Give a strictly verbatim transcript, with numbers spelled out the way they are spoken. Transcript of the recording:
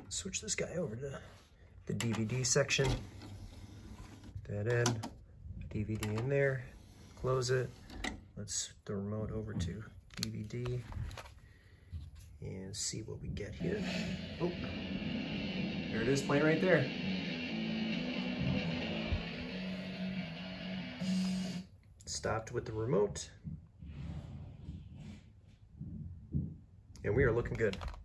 Switch this guy over to the D V D section. That in, D V D in there, close it. Let's the remote over to D V D and see what we get here. Oh, there it is, playing right there. Stopped with the remote. And we are looking good.